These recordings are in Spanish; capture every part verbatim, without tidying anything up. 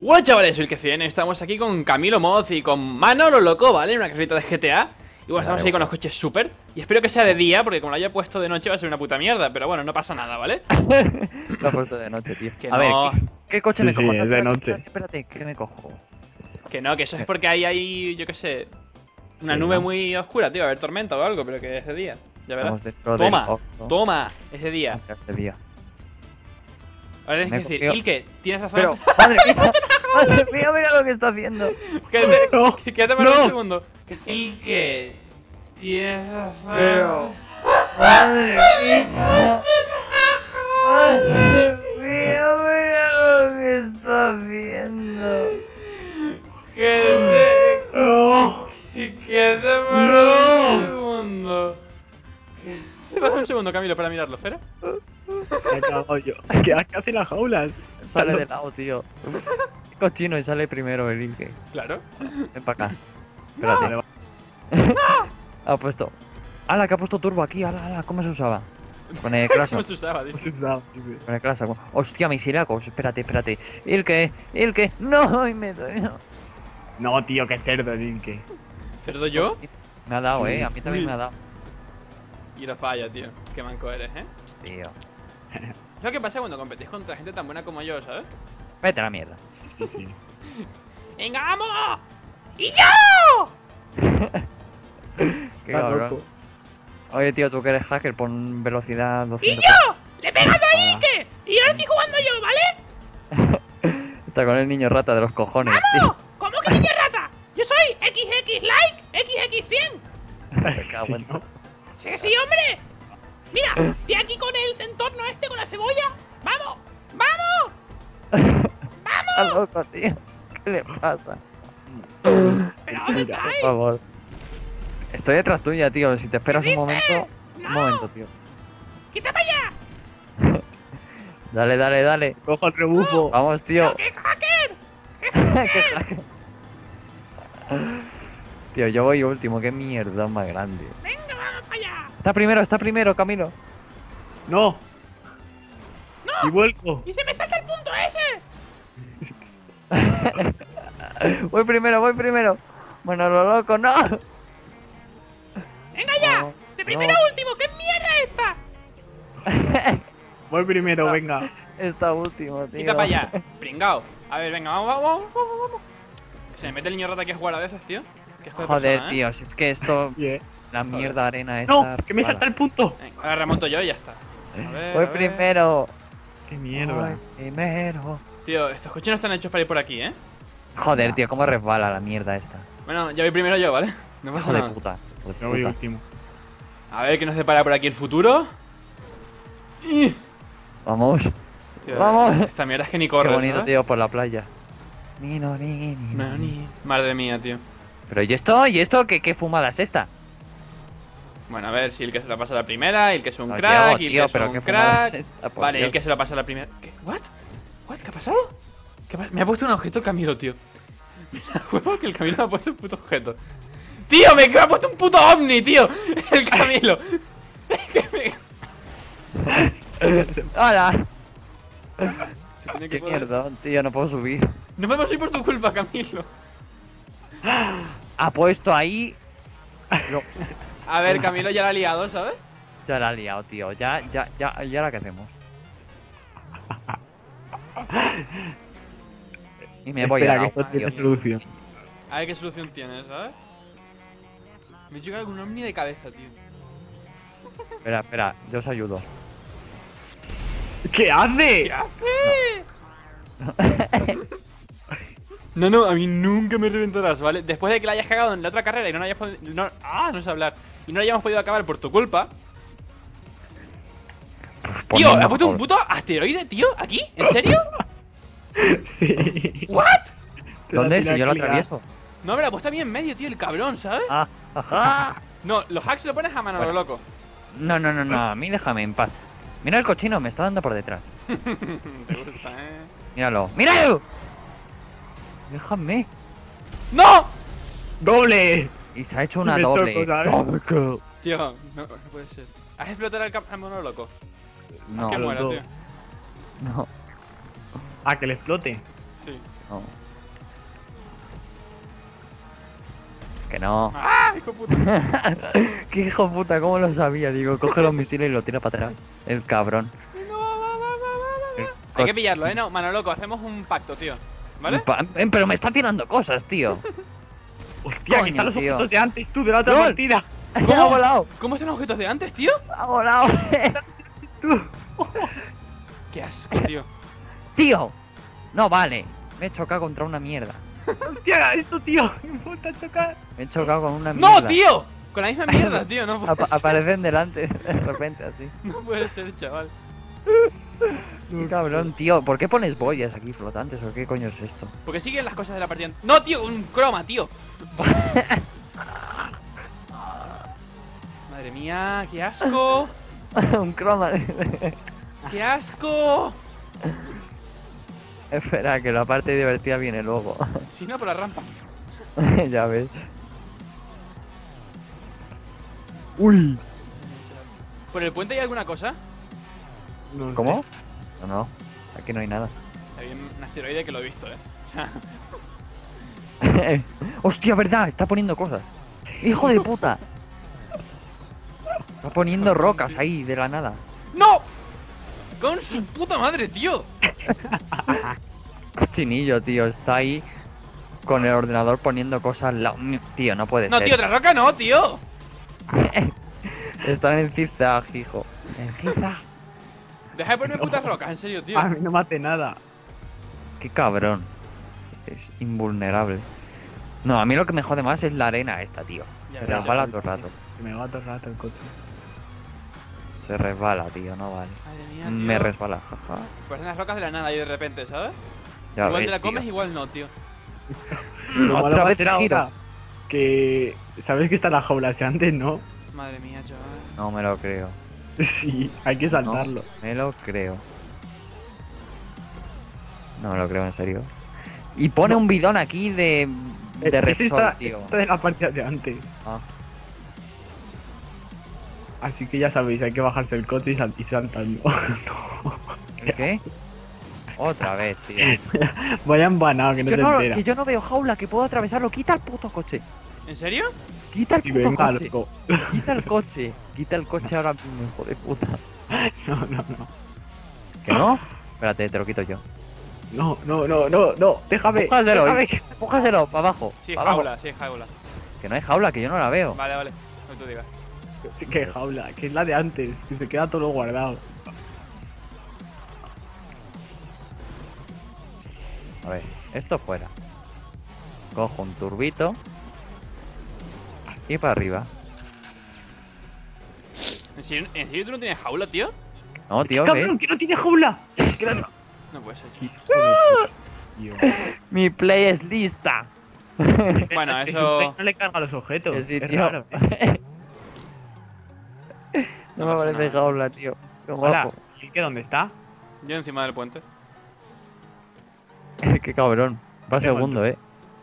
Hola chavales, soy el que cien, estamos aquí con Camilo Moz y con Manolo Loco, ¿vale? En una carreta de G T A. Y bueno, estamos aquí con los coches super. Y espero que sea de día, porque como lo haya puesto de noche va a ser una puta mierda. Pero bueno, no pasa nada, ¿vale? Lo he puesto de noche, tío. Que A ver, no. ¿qué, qué coche Sí, me sí, cojo? es de espérate, noche. espérate, espérate, ¿qué me cojo? Que no, que eso es porque hay ahí, yo qué sé, una Sí, nube ¿no? muy oscura, tío. Va a haber tormenta o algo, pero que es de día. Ya verás. Estamos dentro del Toma, horno. toma, es de día. Este día. Ahora tienes Me que he decir, cogido- Ilke, tienes razón. Pero, madre mía, madre mía, mira lo que está haciendo. Quédate, No, que- quédate para no. un segundo. Ilke, tienes razón. Pero, madre mía, madre mía, mira lo que está haciendo. Quédate, No. quédate para No. un segundo. Para un segundo, Camilo, para mirarlo, espera. Me he cagado yo. ¿Qué, ¿Qué hace las jaulas? Sale de lado, tío. Qué cochino y sale primero el Ilke. Claro. Ven para acá. Espérate. Ha puesto. ¡Hala, que ha puesto turbo aquí! ¡Hala, hala! ¿Cómo se usaba? Con el ¿Cómo Crash. se usaba, tío? Con el Crash. ¡Hostia, misilacos! Espérate, espérate. Ilke, Ilke. ¡No! Y me doy. No, tío, qué cerdo, Linke. ¿Cerdo yo? Me ha dado, Sí. eh. A mí también Uy. me ha dado. Y lo falla, tío. Qué manco eres, ¿eh? Tío. Es lo que pasa cuando competís contra gente tan buena como yo, ¿sabes? Vete a la mierda. Sí, sí. ¡Venga, vamos! ¡Y yo! Qué Está cabrón. loco. Oye, tío, tú que eres hacker, pon velocidad ¡Y doscientos. yo! ¡Le he pegado a Hola. Ilke! ¡Y ahora estoy jugando yo, ¿vale? Está con el niño rata de los cojones, tío. ¿Cómo que niña rata? Yo soy X X Like, X X cien. Me cago Sí, en- ¿no? ¡Sí que sí, hombre! Mira, estoy aquí con el entorno este, con la cebolla. ¡Vamos! ¡Vamos! Está loco, tío. ¿Qué le pasa? ¿Pero dónde Mira, Por estáis? favor. Estoy detrás tuya, tío. Si te esperas un momento. Un ¡No! momento, tío. ¡Quita para allá! Dale, dale, dale. Cojo el rebufo. Vamos, tío. ¡Qué hacker! Qué hacker. Tío, yo voy último. Qué mierda más grande. ¡Venga, vamos para allá! Está primero, está primero, Camilo. No. ¡No! Y vuelco. ¡Y se me salta el punto ese! Voy primero, voy primero. Bueno, lo loco, no. ¡Venga ya! No, ¡De primero no. a último! ¡Qué mierda es esta! Voy primero, No. venga. Está último, tío. Quita para allá, pringao. A ver, venga, vamos, vamos, vamos, vamos, vamos. Que se me mete el niño rata aquí a jugar a veces, tío. Qué hijo de Joder, persona, ¿eh? tío, si es que esto. Bien. La mierda arena esta. No, que me salta el punto. Venga, ahora remonto yo y ya está. A ver, Voy a ver. primero. Qué mierda. Voy primero. Tío, estos coches no están hechos para ir por aquí, ¿eh? Joder, tío, cómo resbala la mierda esta. Bueno, ya voy primero yo, ¿vale? No pasa Hijo de nada. puta. hijo de Yo voy puta. último. A ver qué nos depara por aquí el futuro. ¡Ih! Vamos. Tío, Vamos. Esta mierda es que ni Qué corre, bonito, ¿sabes? tío, por la playa. Ni, no, ni, ni, ni, No, ni. ni- Madre mía, tío. Pero ¿y esto? ¿Y esto? ¿Qué, qué fumada es esta? Bueno, a ver si el que se la pasa a la primera, y el que es un No, crack, Diego, y el tío, que es pero un qué fumada crack. es esta, por Vale, Dios. el que se la pasa a la primera. ¿Qué? ¿What? ¿What? ¿Qué ha pasado? ¿Qué pa- Me ha puesto un objeto el Camilo, tío. Me la juego que el Camilo me ha puesto un puto objeto. ¡Tío! ¡Me me ha puesto un puto ovni, tío! El Camilo. Que me- ¡Hala! Se tiene que ¡Qué poder- mierda, tío! No puedo subir. No podemos ir por tu culpa, Camilo. Ha puesto ahí. No, A ver, Camilo ya la ha liado, ¿sabes? ya la ha liado, tío. Ya, ya, ya. ¿Y ahora qué hacemos? Y me voy Espera, a que la esto agua, tiene tío. solución. A ver qué solución tienes, ¿sabes? Me he hecho algún ovni de cabeza, tío. Espera, espera, yo os ayudo. ¿Qué hace? ¿Qué hace? No, no, a mí nunca me reventarás, ¿vale? Después de que la hayas cagado en la otra carrera y no la hayas podido... No, ah, no sé hablar. Y no la hayamos podido acabar por tu culpa. Tío, Ponme ¿has puesto un mejor. puto asteroide, tío? ¿Aquí? ¿En serio? Sí. ¿What? ¿Dónde? Te Si la yo lo tira que atravieso. No, me la ha puesto a mí en medio, tío, el cabrón, ¿sabes? Ah, ajá. No, los hacks lo pones a mano, Bueno. lo loco. No, no, no, no, a mí déjame en paz. Mira el cochino, me está dando por detrás. Te gusta, ¿eh? Míralo. ¡Míralo! Déjame. ¡No! ¡Doble! Y se ha hecho una Me doble. choco, ¿sabes? Double kill. Tío, no, no puede ser. ¿Has explotado al, cap- al mono loco? No, que los muera, dos. tío. no. Ah, que le explote. Sí. No. Que no. ¡Ah, hijo de puta! Qué hijo de puta, ¿cómo lo sabía? Digo, coge los misiles y lo tira para atrás. El cabrón. Venga, va, va, va, va, va, va. Hay que pillarlo, ¿eh? No, mano loco, hacemos un pacto, tío. ¿Vale? Pa- eh, Pero me está tirando cosas, tío. Hostia, aquí Coño, están los tío. objetos de antes, tú, de la otra ¡Lol! partida. ¿Cómo ha volado? ¿Cómo están los objetos de antes, tío? Ha volado, sí. Qué asco, tío. Tío. No vale. Me he chocado contra una mierda. Hostia, esto, tío. Me falta chocar. Me he chocado con una mierda. ¡No, tío! Con la misma mierda, tío, no puede Apa- ser. aparecen delante de repente así. No puede ser, chaval. Qué cabrón, tío. ¿Por qué pones boyas aquí flotantes o qué coño es esto? Porque siguen las cosas de la partida. ¡No, tío! ¡Un croma, tío! Madre mía, qué asco. Un croma. ¡Qué asco! Espera, que la parte divertida viene luego. Si no, por la rampa. Ya ves. Uy. ¿Por el puente hay alguna cosa? No sé. ¿Cómo? No, no. Aquí no hay nada. Hay un asteroide que lo he visto, eh. Hostia, verdad, está poniendo cosas. Hijo de puta. Está poniendo rocas ahí de la nada. ¡No! ¡Con su puta madre, tío! Cochinillo, tío, está ahí con el ordenador poniendo cosas al lado. Tío, no puede No, ser. tío, otra roca no, tío. Están en zigzag, hijo. En zigzag. Deja de ponerme putas rocas, en serio, tío. A mí no me hace nada. Qué cabrón. Es invulnerable. No, a mí lo que me jode más es la arena esta, tío. Ya Se ves, resbala ya. todo el rato. Me va todo el rato el coche. Se resbala, tío, no vale. Madre mía, tío. Me resbala, jaja. Parecen las rocas de la nada ahí de repente, ¿sabes? Ya igual ves, te la comes, tío. igual no, tío. Lo malo Otra va a vez ser ahora giro. que... ¿Sabes que está la jaula ese antes, no? Madre mía, chaval. No me lo creo. Sí, hay que saltarlo. No, me lo creo. No me lo creo, en serio. Y pone No. un bidón aquí de. Eh, de ese Repsol, está, tío. está de la partida de antes. Ah. Así que ya sabéis, hay que bajarse el coche y, sal y saltando. No. ¿El qué? Otra vez, tío. Vaya embanado que no Yo se no, entera. que yo no veo jaula, que puedo atravesarlo. Quita el puto coche. ¿En serio? Quita el Y puto venga, coche. loco. Quita el coche. Quita el coche ahora mismo, hijo de puta. No, no, no. ¿Que no? Espérate, te lo quito yo. No, no, no, no, no. Déjame. Empújaselo, déjame. empújaselo, para abajo. Sí, pa' abajo. jaula, sí, jaula. Que no hay jaula, que yo no la veo. Vale, vale. Lo que tú digas. Sí, que jaula, que es la de antes, que se queda todo guardado. A ver, esto fuera. Cojo un turbito. Y para arriba. ¿En serio, ¿En serio tú no tienes jaula, tío? No, tío, ¡Cabrón, ¿ves? que no tiene jaula! Que no- No puede ser, Hijo tío. de puta, tío. Mi play es lista. Bueno, Es que eso- su play no le carga los objetos. Que sí, es tío. raro. ¿eh? No No me pasa parece nada. jaula, tío. Qué Hola, guapo. ¿y qué dónde está? Yo encima del puente. Qué cabrón. Va Qué segundo, eh.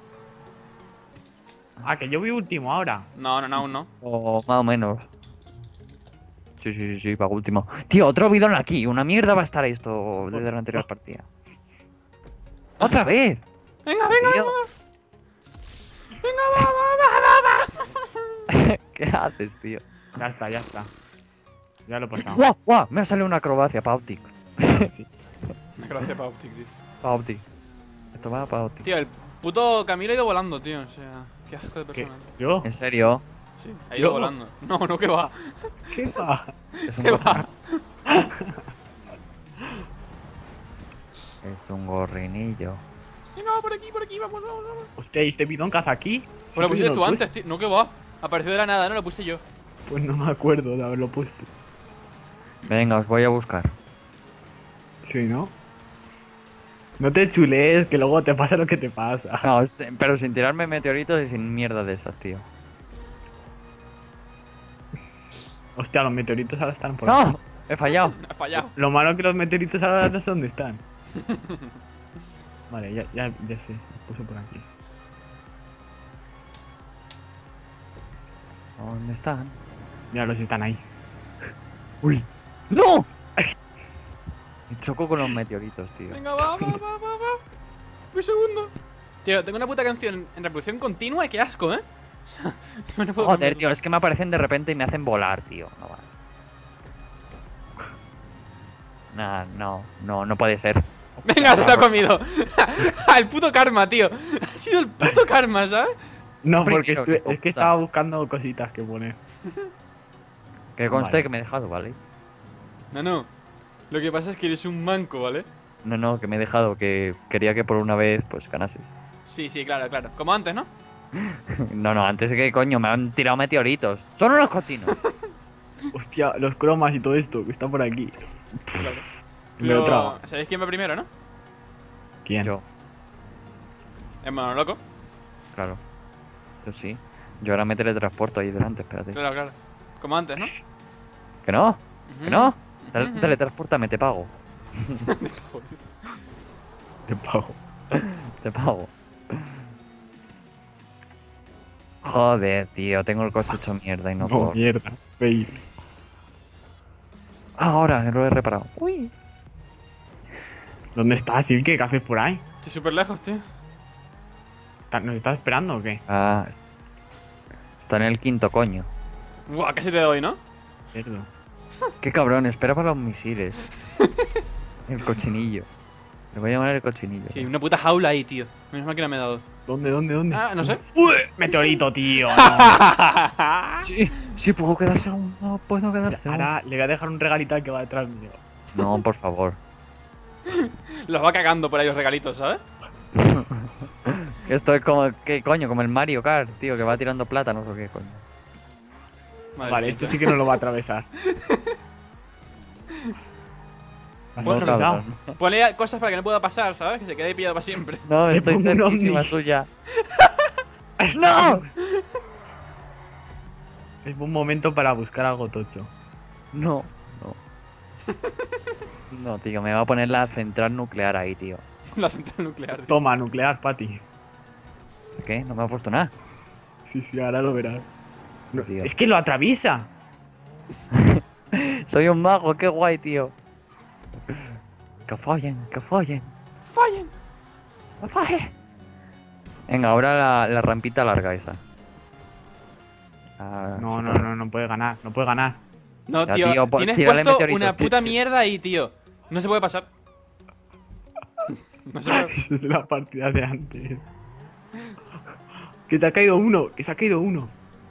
Ah, que yo vi último ahora. No, no, no, aún no. O más o menos. Sí, sí, sí, sí, para último. Tío, otro bidón aquí. Una mierda va a estar esto desde la anterior partida. ¡Otra vez! Venga, venga, Tío. venga, va, va, va, va, va. ¿Qué haces, tío? Ya está, ya está. Ya lo he pasado. ¡Guau! ¡Guau! Me ha salido una acrobacia para Optic. Sí. Gracias, pa' Optic, dice. Para Optic. Esto va para Optic. Tío, el puto Camilo ha ido volando, tío. O sea, qué asco de ¿Qué? persona. ¿Yo? En serio. Sí, ha ido ¿Yo? volando. No, no, que va. ¿Qué va? Es un, ¿Qué gorri- va? es un gorrinillo. Venga, va por aquí, por aquí, vamos, vamos, vamos. Hostia, ¿y este bidón caza aquí? Pues lo Sí, pusiste yo tú lo antes, tío. No, que va. Apareció de la nada, no lo puse yo. puse. Pues no me acuerdo de haberlo puesto. Venga, os voy a buscar. Sí, ¿no? No te chulees, que luego te pasa lo que te pasa. No, es- pero sin tirarme meteoritos y sin mierda de esas, tío. Hostia, los meteoritos ahora están por aquí. ¡No! He fallado. Ha fallado. Lo malo es que los meteoritos ahora no sé dónde están. Vale, ya, ya, ya sé, los puse por aquí. ¿Dónde están? Mira, los están ahí. ¡Uy! ¡No! Me choco con los meteoritos, tío. Venga, va, va, va, va, va. Un segundo. Tío, tengo una puta canción en reproducción continua y qué asco, ¿eh? No, no puedo Joder, cambiarlo. tío, es que me aparecen de repente y me hacen volar, tío. No vale. Nah, no, no, no puede ser. Venga, se lo ha comido. El puto karma, tío. Ha sido el puto karma, ¿sabes? No, porque Primero, estu- que es que puta. estaba buscando cositas que poner. Que conste Vale. que me he dejado, ¿vale? No, no. Lo que pasa es que eres un manco, ¿vale? No, no, que me he dejado, que quería que por una vez, pues, ganases. Sí, sí, claro, claro. Como antes, ¿no? No, no, antes de que, coño, me han tirado meteoritos. Son unos cochinos. Hostia, los cromas y todo esto que está por aquí. Claro. Me lo Pero, trago. ¿sabéis quién va primero, no? ¿Quién? Yo, Es Mano Loco. claro. Yo sí. Yo ahora me teletransporto ahí delante, espérate. Claro, claro. Como antes, ¿no? ¿Que no? ¿Que no? Tel- Ujú. Teletransportame, te pago. Te pago. Te pago. Joder, tío, tengo el coche hecho mierda y no No, puedo. mierda. Fail. Ahora lo he reparado. Uy. ¿Dónde estás, Silke? ¿Qué haces por ahí? Estoy súper lejos, tío. ¿Está- ¿Nos estás esperando o qué? Ah, está en el quinto coño. Buah, casi te doy, ¿no? Cerdo. Qué cabrón, espera para los misiles. El cochinillo. Le voy a llamar el cochinillo. Sí, una puta jaula ahí, tío. Menos mal que no me ha dado. ¿Dónde, dónde, dónde? Ah, no sé. ¡Uy! Meteorito, tío. No. Sí, sí, puedo quedarse aún. No puedo quedarse aún. Ahora le voy a dejar un regalito al que va detrás mío. No, por favor. Los va cagando por ahí los regalitos, ¿sabes? Esto es como, ¿qué coño? Como el Mario Kart, tío, que va tirando plátanos o qué coño. Madre Vale, mía, esto tío. sí que no lo va a atravesar. ¿Has Bueno, atravesado? cabrón. Ponle cosas para que no pueda pasar, ¿sabes? Que se quede ahí pillado para siempre. No, Le estoy pongo un cerquísima ovni. suya. ¡No! Es un momento para buscar algo tocho. No, no. No, tío, me va a poner la central nuclear ahí, tío. La central nuclear, tío. Toma, nuclear, Pati. ¿Qué? No me ha puesto nada. Sí, sí, ahora lo verás. No, Tío. es que lo atraviesa. Soy un mago, qué guay, tío. Que follen, que follen, ¡Fallen! que follen. Venga, ahora la, la rampita larga esa. Ah, No, no, super- no, no puede ganar, no puede ganar. No, Ya, tío, tío, po- tienes tírale puesto meteoritos, una tío. puta mierda ahí, tío. No se puede pasar. No se puede. Eso es de la partida de antes. Que se ha caído uno, que se ha caído uno.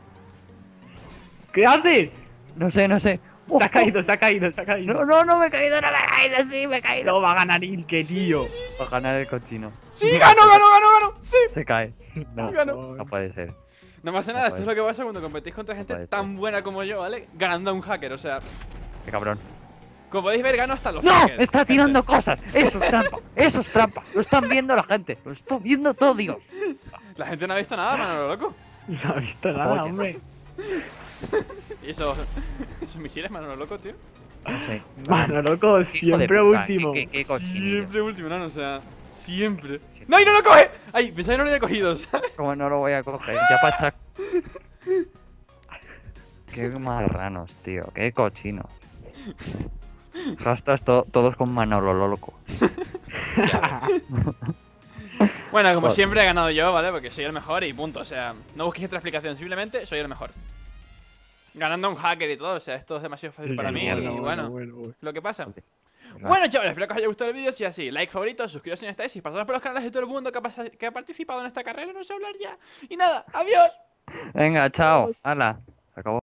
¿Qué haces? No sé, no sé. Se ha caído, se ha caído, se ha caído. No, no, no me he caído, no me he caído, sí, me he caído. No va a ganar Ilke, tío. Va a ganar el cochino. ¡Sí, ganó, ganó, ganó, ganó! ¡Sí! Se cae. No, Ganó. no puede ser. No pasa No nada, puede esto es lo que pasa cuando competís contra gente puede tan ser. buena como yo, ¿vale? Ganando a un hacker, o sea. Qué cabrón. Como podéis ver, gano hasta los ¡No! hackers. ¡Está gente. tirando cosas! ¡Eso es trampa! ¡Eso es trampa! ¡Lo están viendo la gente! ¡Lo está viendo todo, Dios! La gente no ha visto nada, mano, loco. No ha visto nada, Oye. hombre. Y esos. Esos misiles, mano, loco, tío. No sé. Mano, loco, de siempre puta, último. qué- qué- qué cochinillo. Siempre último, no, o sea. Siempre. ¡No, y no lo coge! ¡Ay! Pensaba que no lo había cogido, ¿sabes? Como no lo voy a coger, ya pacha. Qué marranos, tío, qué cochinos. Hashtags to- todos con Manolo loco. Bueno, como Joder. siempre he ganado yo, ¿vale? Porque soy el mejor y punto. O sea, no busquéis otra explicación, simplemente soy el mejor. Ganando a un hacker y todo, o sea, esto es demasiado fácil para mí y bueno, bueno, bueno. lo que pasa. Vale. Bueno, chavales, espero que os haya gustado el vídeo. Si es así, like, favorito, suscribiros si no estáis y pasaros por los canales de todo el mundo que ha, pasa- que ha participado en esta carrera. No sé hablar ya. Y nada, adiós. Venga, chao. Hala. Se acabó.